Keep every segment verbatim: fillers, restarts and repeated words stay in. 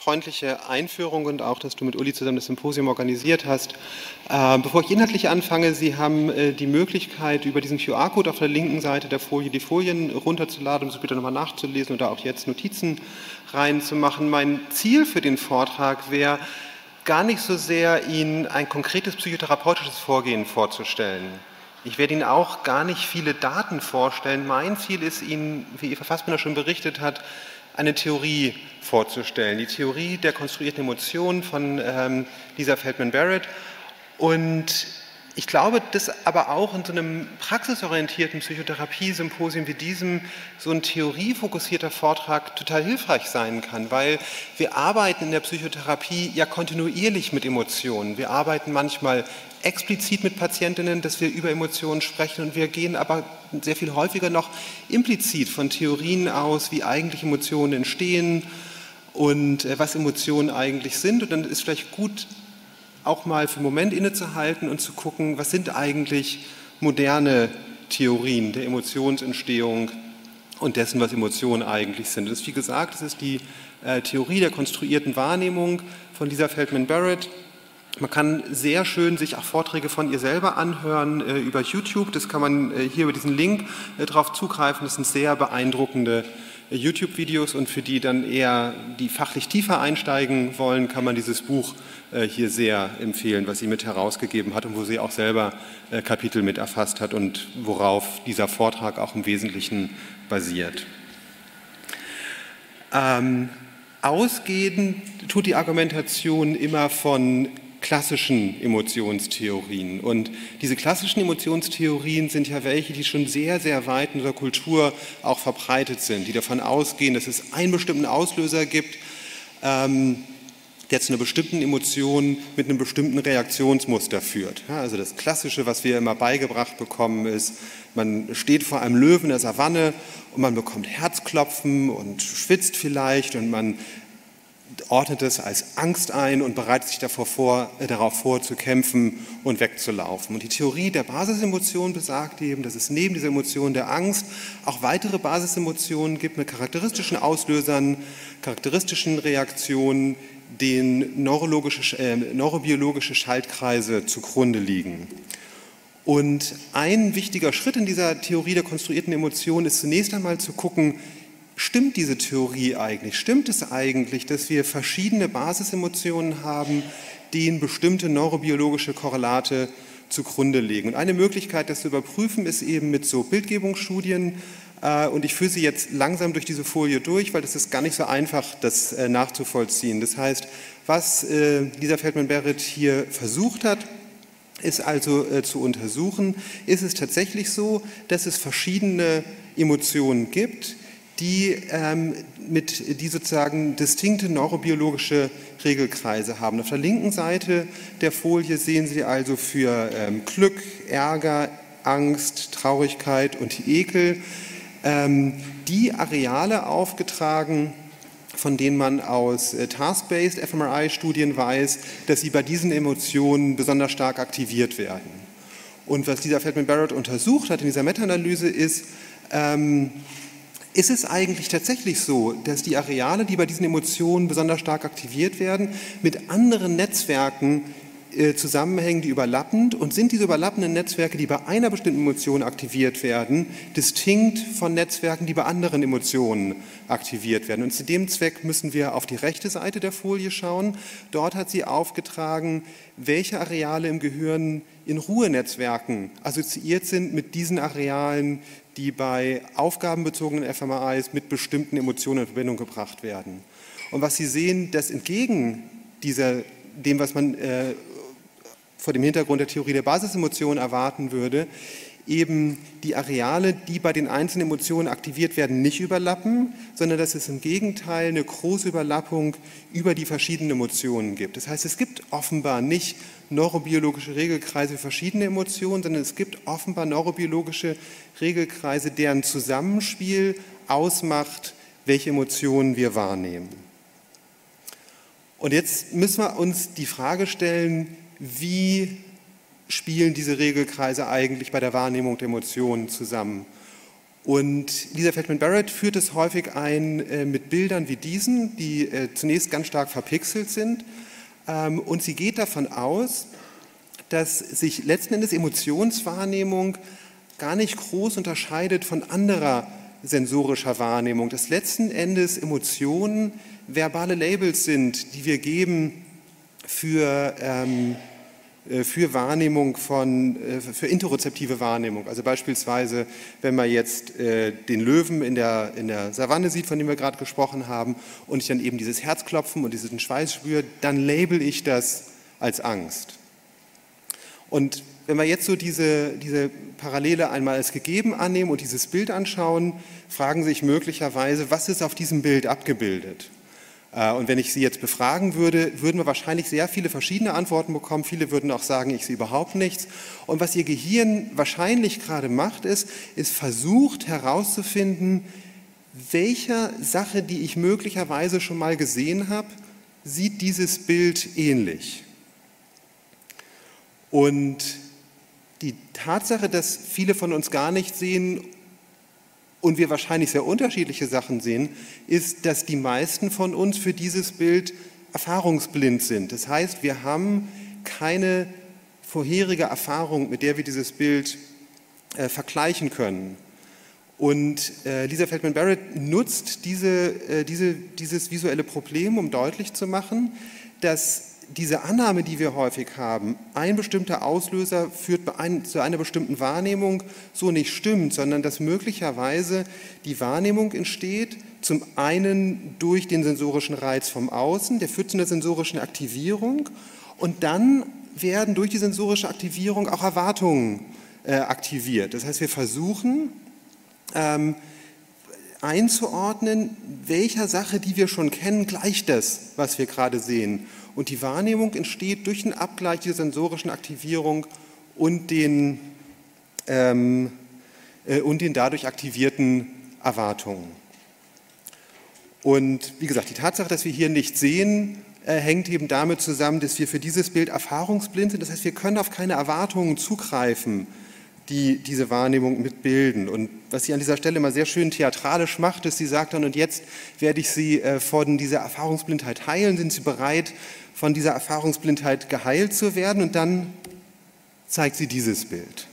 freundliche Einführung und auch, dass du mit Uli zusammen das Symposium organisiert hast. Äh, bevor ich inhaltlich anfange, Sie haben äh, die Möglichkeit, über diesen Q R-Code auf der linken Seite der Folie die Folien runterzuladen, um sie später nochmal nachzulesen oder auch jetzt Notizen reinzumachen. Mein Ziel für den Vortrag wäre gar nicht so sehr, Ihnen ein konkretes psychotherapeutisches Vorgehen vorzustellen. Ich werde Ihnen auch gar nicht viele Daten vorstellen. Mein Ziel ist, Ihnen, wie Eva Fassbinder schon berichtet hat, eine Theorie vorzustellen. Die Theorie der konstruierten Emotionen von ähm, Lisa Feldman Barrett. Und ich glaube, dass aber auch in so einem praxisorientierten Psychotherapie-Symposium wie diesem so ein theoriefokussierter Vortrag total hilfreich sein kann, weil wir arbeiten in der Psychotherapie ja kontinuierlich mit Emotionen. Wir arbeiten manchmal explizit mit Patientinnen, dass wir über Emotionen sprechen, und wir gehen aber sehr viel häufiger noch implizit von Theorien aus, wie eigentlich Emotionen entstehen und äh, was Emotionen eigentlich sind. Und dann ist vielleicht gut, auch mal für einen Moment innezuhalten und zu gucken, was sind eigentlich moderne Theorien der Emotionsentstehung und dessen, was Emotionen eigentlich sind. Das ist, wie gesagt, das ist die äh, Theorie der konstruierten Wahrnehmung von Lisa Feldman Barrett. Man kann sehr schön sich auch Vorträge von ihr selber anhören äh, über YouTube. Das kann man äh, hier über diesen Link äh, drauf zugreifen. Das sind sehr beeindruckende äh, YouTube-Videos, und für die dann eher, die fachlich tiefer einsteigen wollen, kann man dieses Buch äh, hier sehr empfehlen, was sie mit herausgegeben hat und wo sie auch selber äh, Kapitel mit erfasst hat und worauf dieser Vortrag auch im Wesentlichen basiert. Ähm, ausgehen tut die Argumentation immer von klassischen Emotionstheorien. Und diese klassischen Emotionstheorien sind ja welche, die schon sehr, sehr weit in unserer Kultur auch verbreitet sind, die davon ausgehen, dass es einen bestimmten Auslöser gibt, ähm, der zu einer bestimmten Emotion mit einem bestimmten Reaktionsmuster führt. Ja, also das Klassische, was wir immer beigebracht bekommen, ist, man steht vor einem Löwen in der Savanne und man bekommt Herzklopfen und schwitzt vielleicht und man ordnet es als Angst ein und bereitet sich davor vor, äh, darauf vor, zu kämpfen und wegzulaufen. Und die Theorie der Basisemotion besagt eben, dass es neben dieser Emotion der Angst auch weitere Basisemotionen gibt mit charakteristischen Auslösern, charakteristischen Reaktionen, denen neurologische, äh, neurobiologische Schaltkreise zugrunde liegen. Und ein wichtiger Schritt in dieser Theorie der konstruierten Emotionen ist zunächst einmal zu gucken, stimmt diese Theorie eigentlich? Stimmt es eigentlich, dass wir verschiedene Basisemotionen haben, denen bestimmte neurobiologische Korrelate zugrunde liegen? Und eine Möglichkeit, das zu überprüfen, ist eben mit so Bildgebungsstudien. Und ich führe sie jetzt langsam durch diese Folie durch, weil es ist gar nicht so einfach, das nachzuvollziehen. Das heißt, was Lisa Feldman Barrett hier versucht hat, ist also äh, zu untersuchen, ist es tatsächlich so, dass es verschiedene Emotionen gibt, die, ähm, mit, die sozusagen distinkte neurobiologische Regelkreise haben. Auf der linken Seite der Folie sehen Sie also für ähm, Glück, Ärger, Angst, Traurigkeit und Ekel ähm, die Areale aufgetragen, von denen man aus äh, Task-Based F M R I-Studien weiß, dass sie bei diesen Emotionen besonders stark aktiviert werden. Und was Lisa Feldman Barrett untersucht hat in dieser Meta-Analyse ist, ähm, ist es eigentlich tatsächlich so, dass die Areale, die bei diesen Emotionen besonders stark aktiviert werden, mit anderen Netzwerken äh, zusammenhängen, die überlappend, und sind diese überlappenden Netzwerke, die bei einer bestimmten Emotion aktiviert werden, distinkt von Netzwerken, die bei anderen Emotionen aktiviert werden. Und zu dem Zweck müssen wir auf die rechte Seite der Folie schauen. Dort hat sie aufgetragen, welche Areale im Gehirn in Ruhenetzwerken assoziiert sind mit diesen Arealen, die bei aufgabenbezogenen F M R Is mit bestimmten Emotionen in Verbindung gebracht werden. Und was Sie sehen, dass entgegen dieser, dem, was man äh, vor dem Hintergrund der Theorie der Basisemotionen erwarten würde, eben die Areale, die bei den einzelnen Emotionen aktiviert werden, nicht überlappen, sondern dass es im Gegenteil eine große Überlappung über die verschiedenen Emotionen gibt. Das heißt, es gibt offenbar nicht neurobiologische Regelkreise für verschiedene Emotionen, sondern es gibt offenbar neurobiologische Regelkreise, deren Zusammenspiel ausmacht, welche Emotionen wir wahrnehmen. Und jetzt müssen wir uns die Frage stellen, wie spielen diese Regelkreise eigentlich bei der Wahrnehmung der Emotionen zusammen? Und Lisa Feldman-Barrett führt es häufig ein äh, mit Bildern wie diesen, die äh, zunächst ganz stark verpixelt sind. Ähm, und sie geht davon aus, dass sich letzten Endes Emotionswahrnehmung gar nicht groß unterscheidet von anderer sensorischer Wahrnehmung. Dass letzten Endes Emotionen verbale Labels sind, die wir geben für ähm, für Wahrnehmung von, für interozeptive Wahrnehmung. Also beispielsweise, wenn man jetzt äh, den Löwen in der, in der Savanne sieht, von dem wir gerade gesprochen haben, und ich dann eben dieses Herzklopfen und diesen Schweiß spüre, dann label ich das als Angst. Und wenn wir jetzt so diese, diese Parallele einmal als gegeben annehmen und dieses Bild anschauen, fragen sich möglicherweise, was ist auf diesem Bild abgebildet? Und wenn ich Sie jetzt befragen würde, würden wir wahrscheinlich sehr viele verschiedene Antworten bekommen. Viele würden auch sagen, ich sehe überhaupt nichts. Und was Ihr Gehirn wahrscheinlich gerade macht, ist, ist versucht herauszufinden, welcher Sache, die ich möglicherweise schon mal gesehen habe, sieht dieses Bild ähnlich. Und die Tatsache, dass viele von uns gar nicht sehen und wir wahrscheinlich sehr unterschiedliche Sachen sehen, ist, dass die meisten von uns für dieses Bild erfahrungsblind sind. Das heißt, wir haben keine vorherige Erfahrung, mit der wir dieses Bild äh, vergleichen können. Und äh, Lisa Feldman-Barrett nutzt diese, äh, diese, dieses visuelle Problem, um deutlich zu machen, dass diese Annahme, die wir häufig haben, ein bestimmter Auslöser führt bei ein, zu einer bestimmten Wahrnehmung, so nicht stimmt, sondern dass möglicherweise die Wahrnehmung entsteht, zum einen durch den sensorischen Reiz vom Außen, der führt zu einer sensorischen Aktivierung, und dann werden durch die sensorische Aktivierung auch Erwartungen äh, aktiviert. Das heißt, wir versuchen ähm, einzuordnen, welcher Sache, die wir schon kennen, gleicht das, was wir gerade sehen. Und die Wahrnehmung entsteht durch den Abgleich der sensorischen Aktivierung und den, ähm, äh, und den dadurch aktivierten Erwartungen. Und wie gesagt, die Tatsache, dass wir hier nicht sehen, äh, hängt eben damit zusammen, dass wir für dieses Bild erfahrungsblind sind. Das heißt, wir können auf keine Erwartungen zugreifen, die diese Wahrnehmung mitbilden. Und was sie an dieser Stelle mal sehr schön theatralisch macht, ist, sie sagt dann, und jetzt werde ich Sie äh, von dieser Erfahrungsblindheit heilen. Sind Sie bereit, von dieser Erfahrungsblindheit geheilt zu werden? Und dann zeigt sie dieses Bild.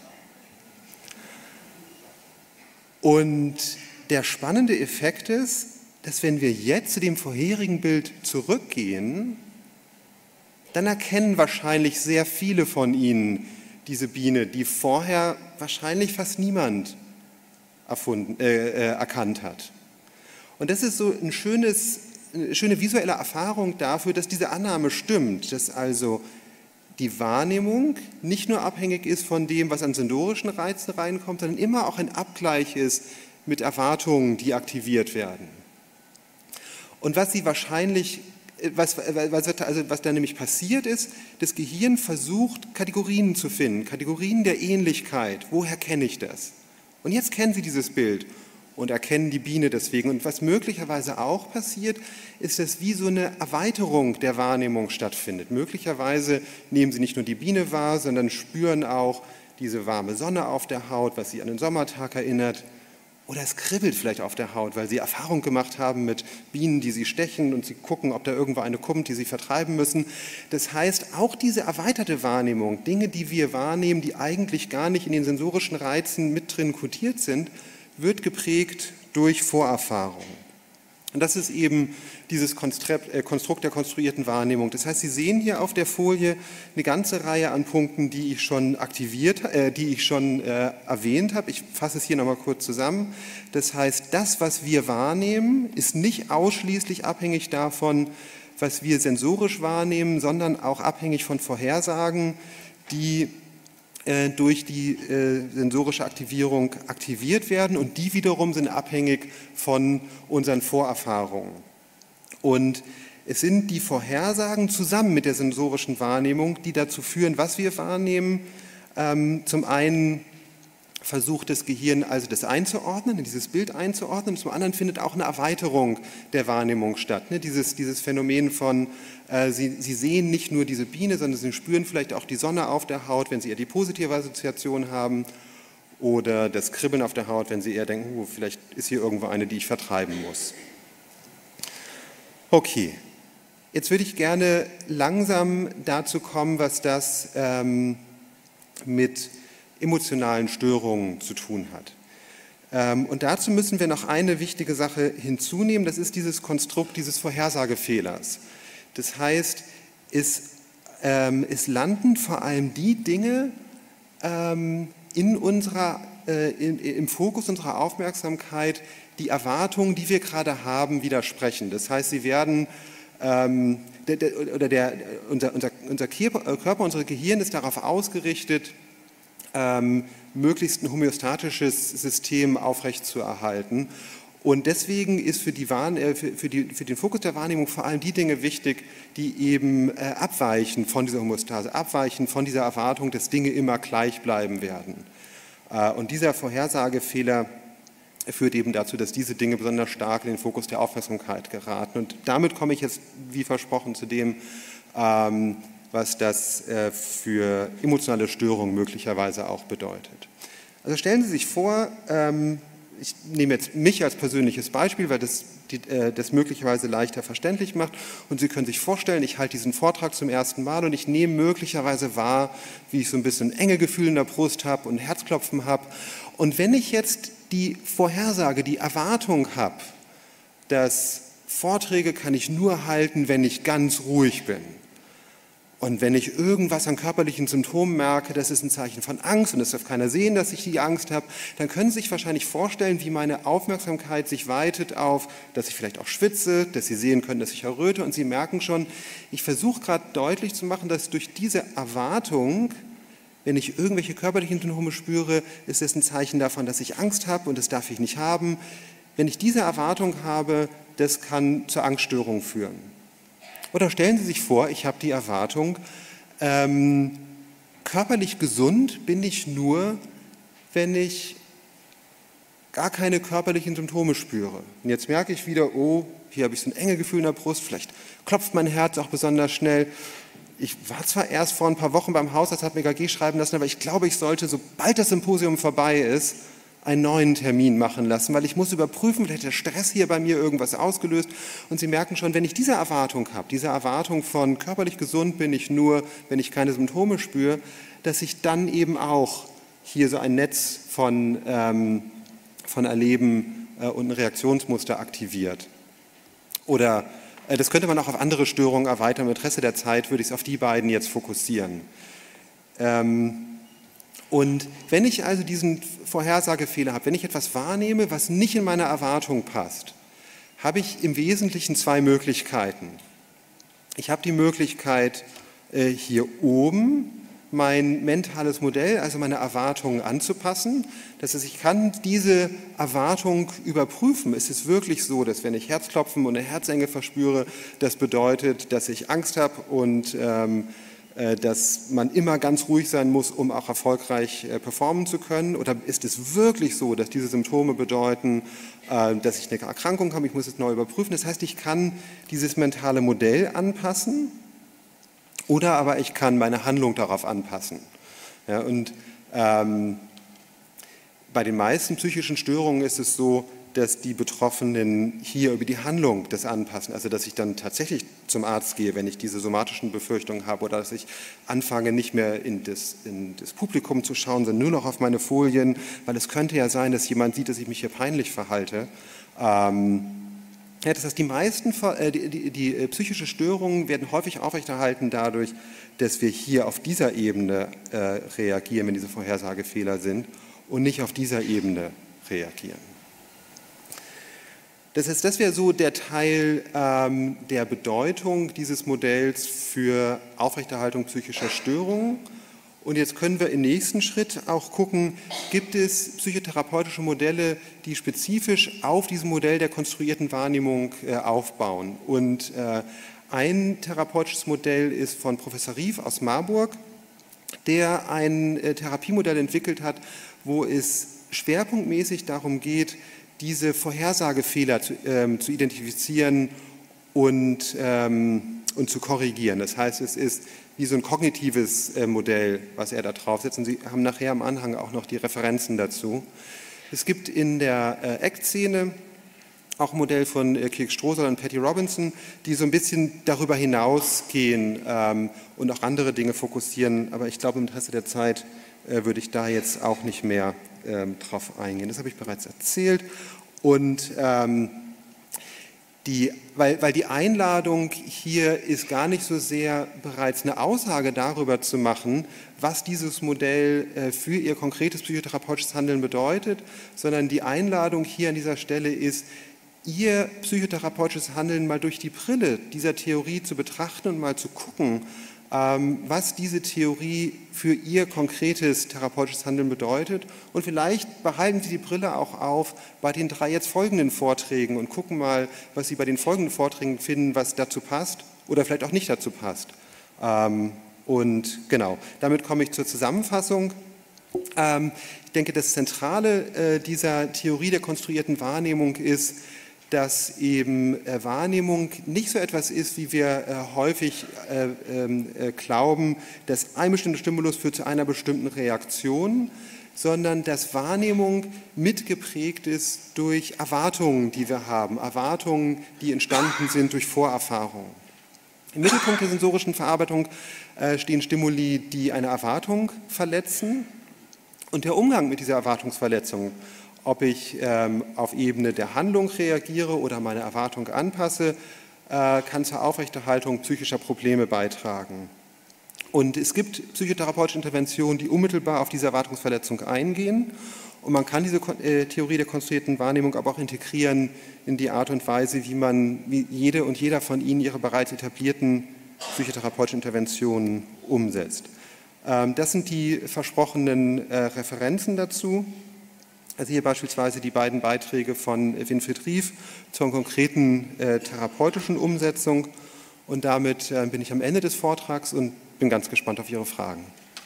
Und der spannende Effekt ist, dass wenn wir jetzt zu dem vorherigen Bild zurückgehen, dann erkennen wahrscheinlich sehr viele von Ihnen diese Biene, die vorher wahrscheinlich fast niemand erfunden, äh, äh, erkannt hat. Und das ist so ein schönes, eine schöne visuelle Erfahrung dafür, dass diese Annahme stimmt, dass also die Wahrnehmung nicht nur abhängig ist von dem, was an sensorischen Reizen reinkommt, sondern immer auch ein Abgleich ist mit Erwartungen, die aktiviert werden. Und was sie wahrscheinlich Was, was, also was da nämlich passiert ist, das Gehirn versucht, Kategorien zu finden, Kategorien der Ähnlichkeit. Woher kenne ich das? Und jetzt kennen Sie dieses Bild und erkennen die Biene deswegen. Und was möglicherweise auch passiert, ist, dass wie so eine Erweiterung der Wahrnehmung stattfindet. Möglicherweise nehmen Sie nicht nur die Biene wahr, sondern spüren auch diese warme Sonne auf der Haut, was Sie an den Sommertag erinnert. Oder es kribbelt vielleicht auf der Haut, weil Sie Erfahrung gemacht haben mit Bienen, die Sie stechen, und Sie gucken, ob da irgendwo eine kommt, die Sie vertreiben müssen. Das heißt, auch diese erweiterte Wahrnehmung, Dinge, die wir wahrnehmen, die eigentlich gar nicht in den sensorischen Reizen mit drin kodiert sind, wird geprägt durch Vorerfahrung. Und das ist eben dieses Konstrukt der konstruierten Wahrnehmung. Das heißt, Sie sehen hier auf der Folie eine ganze Reihe an Punkten, die ich schon aktiviert, äh, die ich schon äh, erwähnt habe. Ich fasse es hier nochmal kurz zusammen. Das heißt, das, was wir wahrnehmen, ist nicht ausschließlich abhängig davon, was wir sensorisch wahrnehmen, sondern auch abhängig von Vorhersagen, die äh, durch die äh, sensorische Aktivierung aktiviert werden, und die wiederum sind abhängig von unseren Vorerfahrungen. Und es sind die Vorhersagen zusammen mit der sensorischen Wahrnehmung, die dazu führen, was wir wahrnehmen. Ähm, zum einen versucht das Gehirn also das einzuordnen, in dieses Bild einzuordnen, zum anderen findet auch eine Erweiterung der Wahrnehmung statt. Ne? Dieses, dieses Phänomen von, äh, Sie, Sie sehen nicht nur diese Biene, sondern Sie spüren vielleicht auch die Sonne auf der Haut, wenn Sie eher die positive Assoziation haben. oder das Kribbeln auf der Haut, wenn Sie eher denken, oh, vielleicht ist hier irgendwo eine, die ich vertreiben muss. Okay, jetzt würde ich gerne langsam dazu kommen, was das ähm, mit emotionalen Störungen zu tun hat. Ähm, und dazu müssen wir noch eine wichtige Sache hinzunehmen, das ist dieses Konstrukt dieses Vorhersagefehlers. Das heißt, es, ähm, es landen vor allem die Dinge ähm, in unserer, äh, in, im Fokus unserer Aufmerksamkeit, die Erwartungen, die wir gerade haben, widersprechen. Das heißt, sie werden, ähm, der, der, oder der, unser, unser, unser Körper, unser Gehirn ist darauf ausgerichtet, ähm, möglichst ein homöostatisches System aufrechtzuerhalten. Und deswegen ist für, die Wahrn äh, für, für, die, für den Fokus der Wahrnehmung vor allem die Dinge wichtig, die eben äh, abweichen von dieser Homöostase, abweichen von dieser Erwartung, dass Dinge immer gleich bleiben werden. Äh, und dieser Vorhersagefehler führt eben dazu, dass diese Dinge besonders stark in den Fokus der Aufmerksamkeit geraten. Und damit komme ich jetzt, wie versprochen, zu dem, ähm, was das äh, für emotionale Störungen möglicherweise auch bedeutet. Also stellen Sie sich vor, ähm, ich nehme jetzt mich als persönliches Beispiel, weil das, die, äh, das möglicherweise leichter verständlich macht. Und Sie können sich vorstellen, ich halte diesen Vortrag zum ersten Mal und ich nehme möglicherweise wahr, wie ich so ein bisschen enge Gefühle in der Brust habe und Herzklopfen habe. Und wenn ich jetzt die Vorhersage, die Erwartung habe, dass Vorträge kann ich nur halten, wenn ich ganz ruhig bin. Und wenn ich irgendwas an körperlichen Symptomen merke, das ist ein Zeichen von Angst und es darf keiner sehen, dass ich die Angst habe, dann können Sie sich wahrscheinlich vorstellen, wie meine Aufmerksamkeit sich weitet auf, dass ich vielleicht auch schwitze, dass Sie sehen können, dass ich erröte und Sie merken schon, ich versuche gerade deutlich zu machen, dass durch diese Erwartung, wenn ich irgendwelche körperlichen Symptome spüre, ist es ein Zeichen davon, dass ich Angst habe und das darf ich nicht haben. Wenn ich diese Erwartung habe, das kann zur Angststörung führen. Oder stellen Sie sich vor, ich habe die Erwartung, ähm, körperlich gesund bin ich nur, wenn ich gar keine körperlichen Symptome spüre. Und jetzt merke ich wieder, oh, hier habe ich so ein enge Gefühl in der Brust, vielleicht klopft mein Herz auch besonders schnell. Ich war zwar erst vor ein paar Wochen beim Hausarzt, hat mir E K G schreiben lassen, aber ich glaube, ich sollte, sobald das Symposium vorbei ist, einen neuen Termin machen lassen, weil ich muss überprüfen, vielleicht hat der Stress hier bei mir irgendwas ausgelöst. Und Sie merken schon, wenn ich diese Erwartung habe, diese Erwartung von körperlich gesund bin ich nur, wenn ich keine Symptome spüre, dass sich dann eben auch hier so ein Netz von, ähm, von Erleben äh, und ein Reaktionsmuster aktiviert. Oder äh, das könnte man auch auf andere Störungen erweitern. Im Interesse der Zeit würde ich es auf die beiden jetzt fokussieren. Ähm, Und wenn ich also diesen Vorhersagefehler habe, wenn ich etwas wahrnehme, was nicht in meine Erwartung passt, habe ich im Wesentlichen zwei Möglichkeiten. Ich habe die Möglichkeit, hier oben mein mentales Modell, also meine Erwartungen anzupassen. Das heißt, ich kann diese Erwartung überprüfen. Es ist wirklich so, dass wenn ich Herzklopfen und eine Herzenge verspüre, das bedeutet, dass ich Angst habe und ähm, dass man immer ganz ruhig sein muss, um auch erfolgreich performen zu können? Oder ist es wirklich so, dass diese Symptome bedeuten, dass ich eine Erkrankung habe, ich muss es neu überprüfen? Das heißt, ich kann dieses mentale Modell anpassen oder aber ich kann meine Handlung darauf anpassen. Ja, und ähm, bei den meisten psychischen Störungen ist es so, dass die Betroffenen hier über die Handlung das anpassen, also dass ich dann tatsächlich zum Arzt gehe, wenn ich diese somatischen Befürchtungen habe oder dass ich anfange, nicht mehr in das, in das Publikum zu schauen, sondern nur noch auf meine Folien, weil es könnte ja sein, dass jemand sieht, dass ich mich hier peinlich verhalte. Ähm, ja, das heißt, die meisten äh, die, die, die psychische Störungen werden häufig aufrechterhalten dadurch, dass wir hier auf dieser Ebene äh, reagieren, wenn diese Vorhersagefehler sind und nicht auf dieser Ebene reagieren. Das heißt, das wäre so der Teil ähm, der Bedeutung dieses Modells für Aufrechterhaltung psychischer Störungen. Und jetzt können wir im nächsten Schritt auch gucken, gibt es psychotherapeutische Modelle, die spezifisch auf diesem Modell der konstruierten Wahrnehmung äh, aufbauen. Und äh, ein therapeutisches Modell ist von Professor Rief aus Marburg, der ein äh, Therapiemodell entwickelt hat, wo es schwerpunktmäßig darum geht, diese Vorhersagefehler zu, ähm, zu identifizieren und, ähm, und zu korrigieren. Das heißt, es ist wie so ein kognitives äh, Modell, was er da draufsetzt. Und Sie haben nachher am Anhang auch noch die Referenzen dazu. Es gibt in der äh, A C T-Szene auch ein Modell von äh, Kirk Strohsahl und Patty Robinson, die so ein bisschen darüber hinausgehen ähm, und auch andere Dinge fokussieren. Aber ich glaube, im Interesse der Zeit äh, würde ich da jetzt auch nicht mehr ähm, drauf eingehen. Das habe ich bereits erzählt. Und ähm, die, weil, weil die Einladung hier ist gar nicht so sehr bereits eine Aussage darüber zu machen, was dieses Modell äh, für Ihr konkretes psychotherapeutisches Handeln bedeutet, sondern die Einladung hier an dieser Stelle ist, Ihr psychotherapeutisches Handeln mal durch die Brille dieser Theorie zu betrachten und mal zu gucken, ähm, was diese Theorie für Ihr konkretes therapeutisches Handeln bedeutet. Und vielleicht behalten Sie die Brille auch auf bei den drei jetzt folgenden Vorträgen und gucken mal, was Sie bei den folgenden Vorträgen finden, was dazu passt oder vielleicht auch nicht dazu passt. Ähm, und genau, damit komme ich zur Zusammenfassung. Ähm, ich denke, das Zentrale äh, dieser Theorie der konstruierten Wahrnehmung ist, dass eben äh, Wahrnehmung nicht so etwas ist, wie wir äh, häufig äh, äh, glauben, dass ein bestimmter Stimulus führt zu einer bestimmten Reaktion, sondern dass Wahrnehmung mitgeprägt ist durch Erwartungen, die wir haben, Erwartungen, die entstanden sind durch Vorerfahrungen. Im Mittelpunkt der sensorischen Verarbeitung äh, stehen Stimuli, die eine Erwartung verletzen, und der Umgang mit dieser Erwartungsverletzung, ob ich ähm, auf Ebene der Handlung reagiere oder meine Erwartung anpasse, äh, kann zur Aufrechterhaltung psychischer Probleme beitragen. Und es gibt psychotherapeutische Interventionen, die unmittelbar auf diese Erwartungsverletzung eingehen. Und man kann diese äh, Theorie der konstruierten Wahrnehmung aber auch integrieren in die Art und Weise, wie man, wie jede und jeder von Ihnen ihre bereits etablierten psychotherapeutischen Interventionen umsetzt. Ähm, das sind die versprochenen äh, Referenzen dazu. Also hier beispielsweise die beiden Beiträge von Winfried Rief zur konkreten äh, therapeutischen Umsetzung. Und damit äh, bin ich am Ende des Vortrags und bin ganz gespannt auf Ihre Fragen.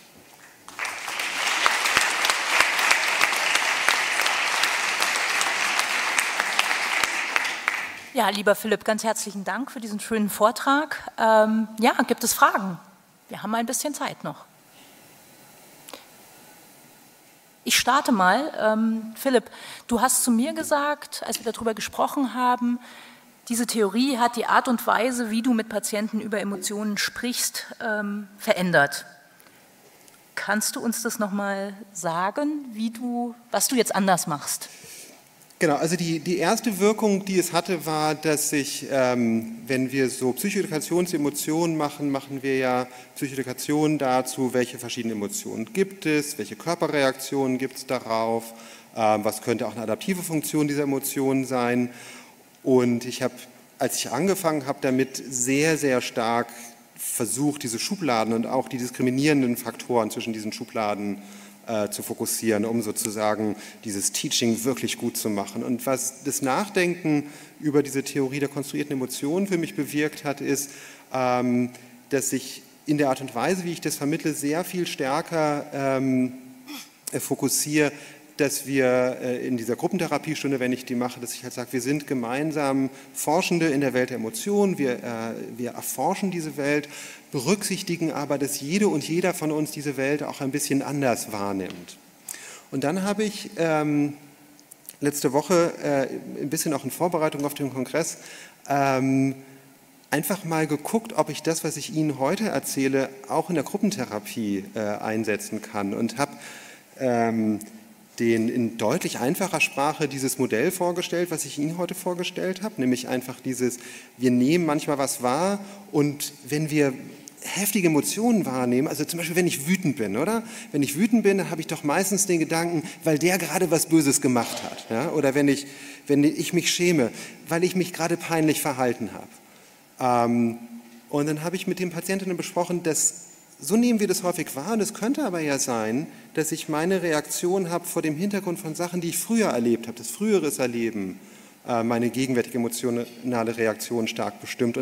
Ja, lieber Philipp, ganz herzlichen Dank für diesen schönen Vortrag. Ähm, ja, gibt es Fragen? Wir haben ein bisschen Zeit noch. Ich starte mal. Ähm, Philipp, du hast zu mir gesagt, als wir darüber gesprochen haben, diese Theorie hat die Art und Weise, wie du mit Patienten über Emotionen sprichst, ähm, verändert. Kannst du uns das nochmal sagen, wie du, was du jetzt anders machst? Genau, also die, die erste Wirkung, die es hatte, war, dass sich, ähm, wenn wir so Psychoeduktionsemotionen machen, machen wir ja Psychoedukation dazu, welche verschiedenen Emotionen gibt es, welche Körperreaktionen gibt es darauf, ähm, was könnte auch eine adaptive Funktion dieser Emotionen sein. Und ich habe, als ich angefangen habe, damit sehr, sehr stark versucht, diese Schubladen und auch die diskriminierenden Faktoren zwischen diesen Schubladen Äh, zu fokussieren, um sozusagen dieses Teaching wirklich gut zu machen. Und was das Nachdenken über diese Theorie der konstruierten Emotionen für mich bewirkt hat, ist, ähm, dass ich in der Art und Weise, wie ich das vermittle, sehr viel stärker ähm, äh, fokussiere, dass wir äh, in dieser Gruppentherapiestunde, wenn ich die mache, dass ich halt sage, wir sind gemeinsam Forschende in der Welt der Emotionen, wir, äh, wir erforschen diese Welt, berücksichtigen aber, dass jede und jeder von uns diese Welt auch ein bisschen anders wahrnimmt. Und dann habe ich ähm, letzte Woche äh, ein bisschen auch in Vorbereitung auf den Kongress ähm, einfach mal geguckt, ob ich das, was ich Ihnen heute erzähle, auch in der Gruppentherapie äh, einsetzen kann und habe ähm, den in deutlich einfacher Sprache dieses Modell vorgestellt, was ich Ihnen heute vorgestellt habe, nämlich einfach dieses, wir nehmen manchmal was wahr und wenn wir heftige Emotionen wahrnehmen, also zum Beispiel, wenn ich wütend bin, oder? Wenn ich wütend bin, dann habe ich doch meistens den Gedanken, weil der gerade was Böses gemacht hat, ja? Oder wenn ich, wenn ich mich schäme, weil ich mich gerade peinlich verhalten habe. Ähm, und dann habe ich mit den Patientinnen besprochen, dass so nehmen wir das häufig wahr und es könnte aber ja sein, dass ich meine Reaktion habe vor dem Hintergrund von Sachen, die ich früher erlebt habe, das früheres Erleben, äh, meine gegenwärtige emotionale Reaktion stark bestimmt und habe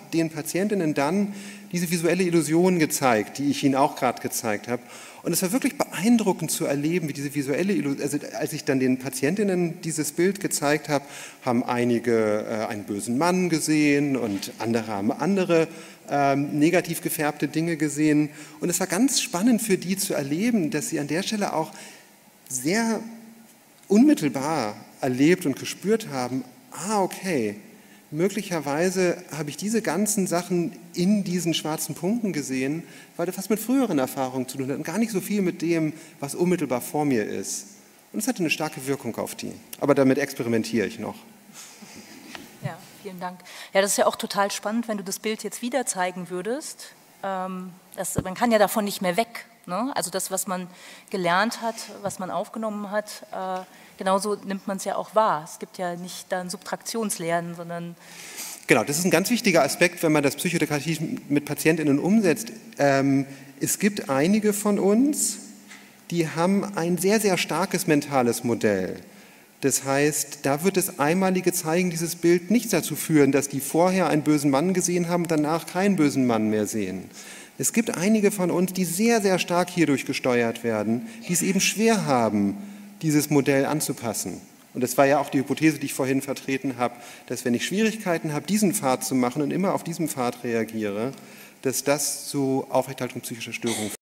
den Patientinnen dann diese visuelle Illusion gezeigt, die ich Ihnen auch gerade gezeigt habe. Und es war wirklich beeindruckend zu erleben, wie diese visuelle Illusion, also als ich dann den Patientinnen dieses Bild gezeigt habe, haben einige äh, einen bösen Mann gesehen und andere haben andere ähm, negativ gefärbte Dinge gesehen. Und es war ganz spannend für die zu erleben, dass sie an der Stelle auch sehr unmittelbar erlebt und gespürt haben, ah, okay, möglicherweise habe ich diese ganzen Sachen in diesen schwarzen Punkten gesehen, weil das was mit früheren Erfahrungen zu tun hat und gar nicht so viel mit dem, was unmittelbar vor mir ist. Und es hatte eine starke Wirkung auf die. Aber damit experimentiere ich noch. Ja, vielen Dank. Ja, das ist ja auch total spannend, wenn du das Bild jetzt wieder zeigen würdest. Ähm, das, man kann ja davon nicht mehr weg. Ne? Also das, was man gelernt hat, was man aufgenommen hat, äh, genauso nimmt man es ja auch wahr. Es gibt ja nicht dann Subtraktionslernen, sondern... Genau, das ist ein ganz wichtiger Aspekt, wenn man das Psychotherapeutisch mit PatientInnen umsetzt. Ähm, es gibt einige von uns, die haben ein sehr, sehr starkes mentales Modell. Das heißt, da wird das einmalige Zeigen dieses Bild nicht dazu führen, dass die vorher einen bösen Mann gesehen haben, danach keinen bösen Mann mehr sehen. Es gibt einige von uns, die sehr, sehr stark hierdurch gesteuert werden, die es eben schwer haben, dieses Modell anzupassen. Und das war ja auch die Hypothese, die ich vorhin vertreten habe, dass wenn ich Schwierigkeiten habe, diesen Pfad zu machen und immer auf diesem Pfad reagiere, dass das zu Aufrechterhaltung psychischer Störungen führt.